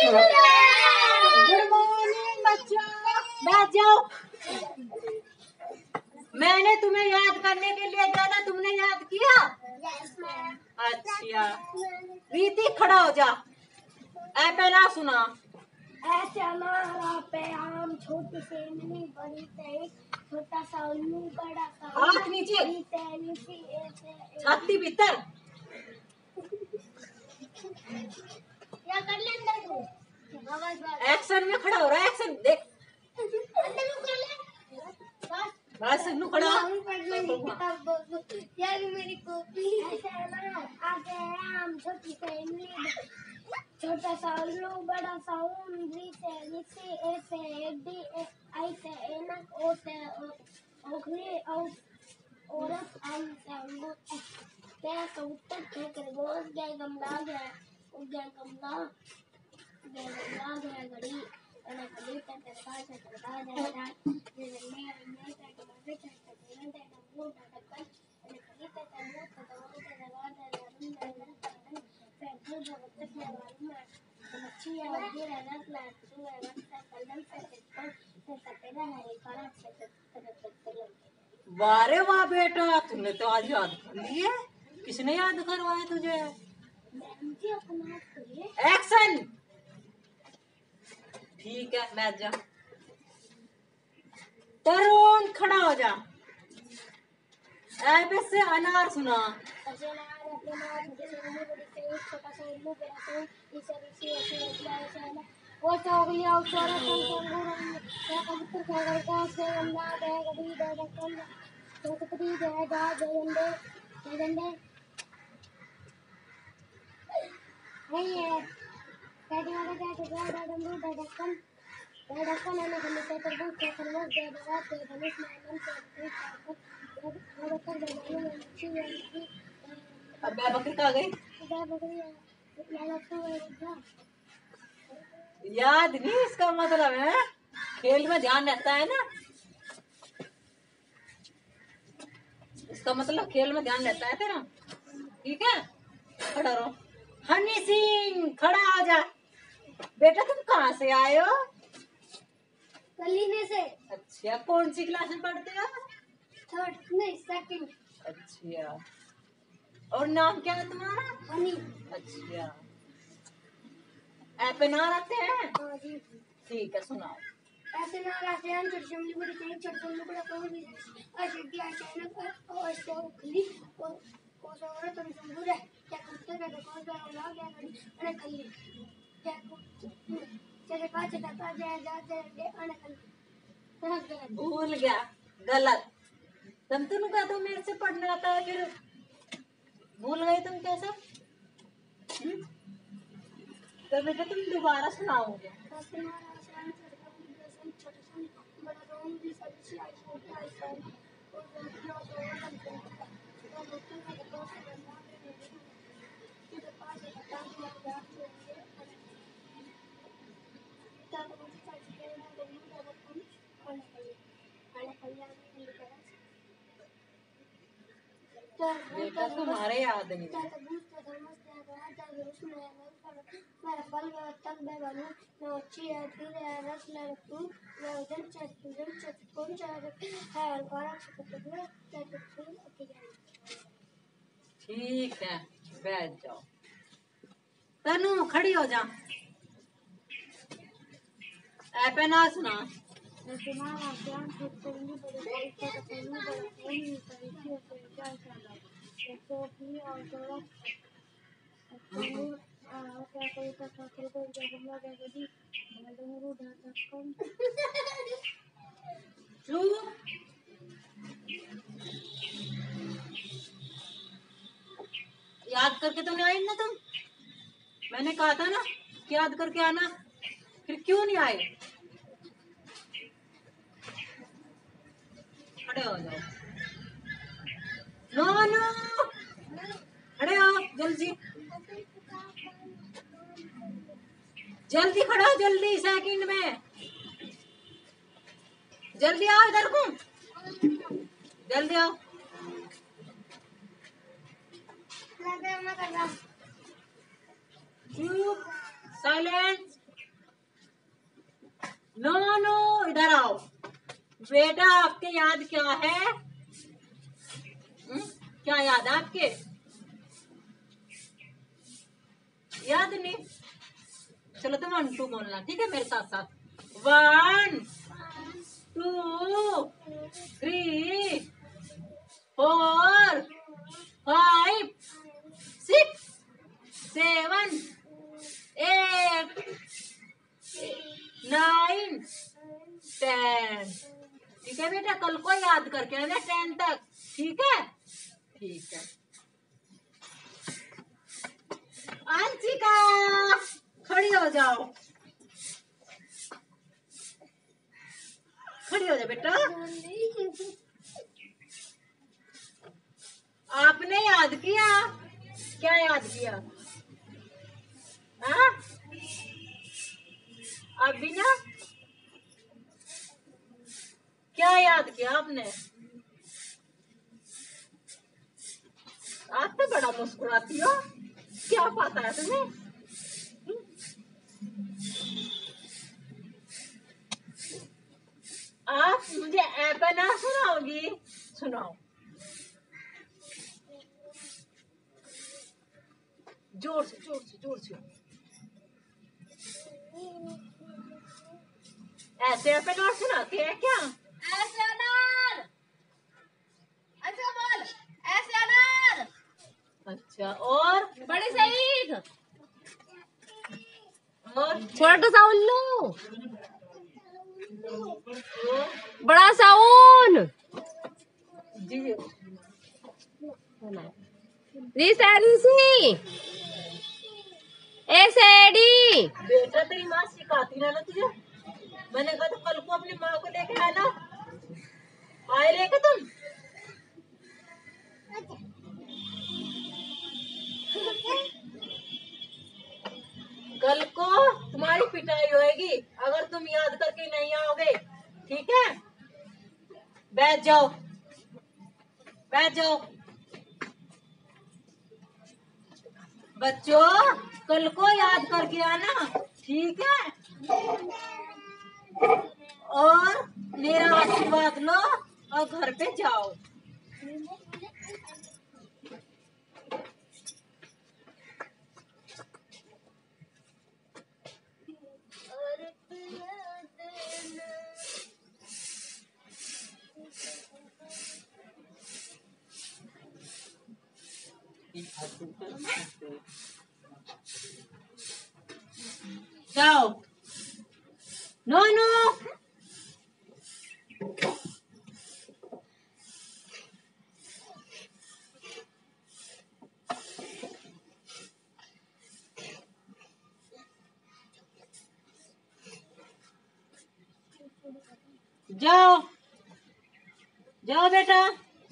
Good morning बच्चों, बैठ जाओ। मैंने तुम्हें याद करने के लिए दिया था, तुमने याद किया? अच्छा रीति खड़ा हो जा। ऐ पहला सुना। ऐसे हमारा पे आम छोटी से इमली बड़ी से छोटा सा उल्लू बड़ा सा हाथ नीचे छाती भीतर क्या कर ले अंदर को एक्शन में खड़ा हो रहा है। एक्शन देख अंदर को कर ले बस नु खड़ा यार मेरी कॉपी ऐसे हमारा आगे आम छोटी से इमली छोटा सा उल्लू बड़ा सा ऊन री से नीचे ए से डी आई से एनक ओ से ओखली औरत आई से अंगूर क्या कबूतर थे खरगोश गया गमला गया गया घड़ी અને ઘડી પર તરકા જાય જે ને ને ટમાટર ટમાટર મૂળ ટકન અને ઘડી પર તમો તમો તરવા मच्छी आगे रहना प्लास्टिक रहना कलम से सपेरा है काला से वारे वाह बेटा, तुमने तो आज याद कर लिए। किसने याद करवाया तुझे? एक्शन। ठीक है बैठ जा। तरुण खड़ा हो जा। ऐ से अनार सुना। छोटा सा उल्लू बड़ा सा इसे ऐसे वो चौगली और चौरा क्या कबूतर क्या करता से गंदा है कभी दे ढक्कन छोटी दे जा जयंदे नहीं है कैटी वाला क्या टुकड़ा डंडू ढक्कन आने के लिए तरबूज के खरबूज दे दवा के धनुष मैदान से अब बकरी कहाँ गई? याद नहीं, इसका मतलब है खेल में ध्यान रहता है ना। इसका मतलब खेल में ध्यान रहता है तेरा। ठीक है खड़ा रहो। हनी सिंह खड़ा हो जा। बेटा तुम कहाँ से आए हो? कलीने से। अच्छा कौन सी क्लास में पढ़ते हो? थर्ड नहीं सेकंड। अच्छा और नाम क्या है तुम्हारा? हनी। अच्छा ऐ पे नार आते हैं? हाँ जी। ठीक है सुनाओ। ऐसे नार आते हैं छोटी चमड़ी बड़ी चाहिए छोटी चमड़ी बड़ा कोई ऐसे दिया अचानक और ऐसे उखली और औरत और संगूर है क्या करते हैं कौन सा उला क्या करी अने खली क्या चले पाँच टका जाए अने खली भूल गया गलत। तुम कहा तो मेरे से पढ़ना आता है फिर भूल गए तुम कैसा? तो बेटा तुम दोबारा सुनाओगे। बेटा तुम्हारे याद नहीं। मेरा फल तक बेबनू मैं अच्छी है फिर है रस लड़कू मैं उधर चट कौन चाहे है और बारा ठीक है बैठ जाओ। तनु खड़ी हो जा। ऐ पे ना सुना। तुम्हारा ज्ञान करनी याद करके तो नहीं आई ना तुम? मैंने कहा था ना कि याद करके आना, फिर क्यों नहीं आए? खड़े हो जाओ। नो नो खड़े हो जल्दी जल्दी खड़ा हो जल्दी सेकंड में जल्दी आओ इधर को जल्दी आओ। चुप साइलेंस। इधर आओ बेटा, आपके याद क्या है? क्या याद है आपके? याद नहीं? चलो तुम 1 2 बोलना, ठीक है मेरे साथ साथ। 1 2 3 4 5 6 7 8 9 10। ठीक है बेटा, कल को याद करके आना 10 तक, ठीक है? ठीक है। अंशिका खड़ी हो जाओ, खड़ी हो जाओ बेटा। आपने याद किया? क्या याद किया? हाँ? अभी ना क्या याद किया आपने? आप तो बड़ा मुस्कुराती हो, क्या पता है तुम्हें? आप मुझे ऐप ना सुनाओगी? सुनाओ जोर से जोर से जोर से। ऐसे ऐप ना सुनाते हैं क्या? ऐसे अनार, ऐसे बोल, ऐसे अनार, अच्छा, और बड़े सही, और छोटा सा उल्लू, और बड़ा सा ऊन, जी ऋषि, ऐसे एडी, बेटा, तेरी माँ सिखाती ना तुझे। मैंने कहा तो कल को अपनी माँ को लेके आना, आए लेके तुम। कल को तुम्हारी पिटाई होएगी अगर तुम याद करके नहीं आओगे, ठीक है? बैठ जाओ, बैठ जाओ बच्चों, कल को याद करके आना, ठीक है? और मेरा आशीर्वाद लो और घर पे जाओ। जाओ। नो नो, जाओ जाओ बेटा।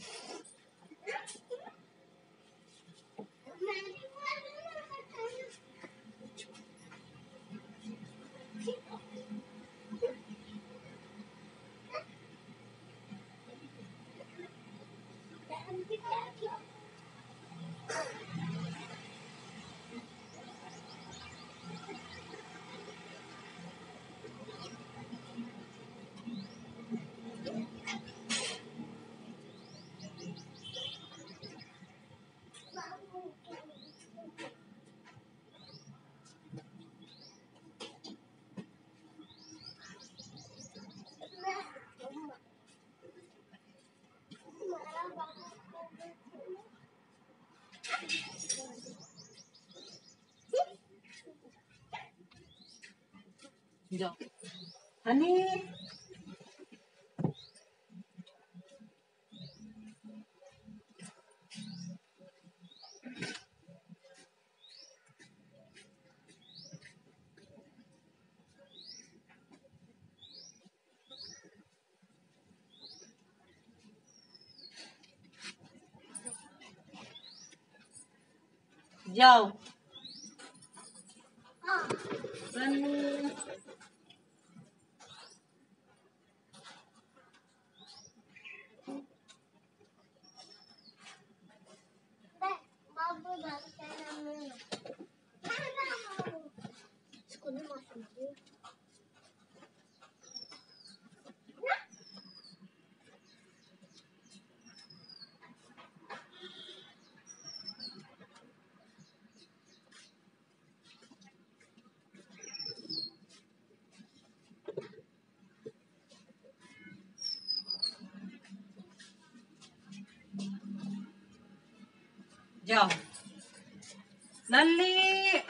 जाओ हनी, जाओ हनी। जाओ। लल्ली